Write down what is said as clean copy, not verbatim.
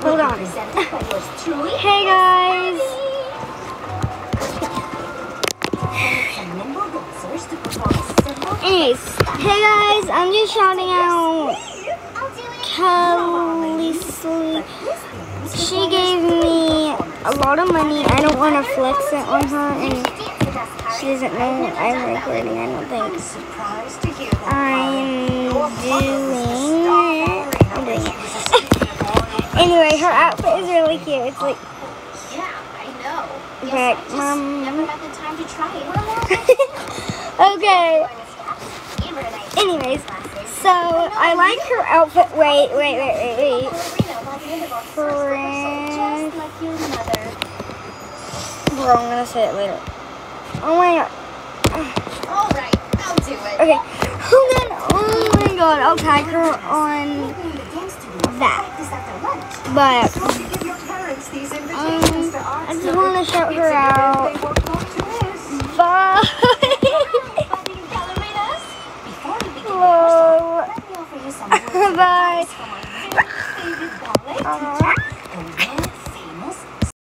Hold on. Hey guys. Anyways, hey guys, I'm just shouting out Kelly. She gave me a lot of money. I don't want to flex it on her, and she doesn't know I'm recording. I don't think. I'm doing it. Anyway, her outfit is really cute. It's like, okay, okay. Anyways, so I like her outfit. Wait. Bro, I'm gonna say it later. Oh my god. Alright, I'll do it. Okay. Hold on. Oh my god. I'll tag her on that. But I just want to shout her out. Bye. Hello. Bye.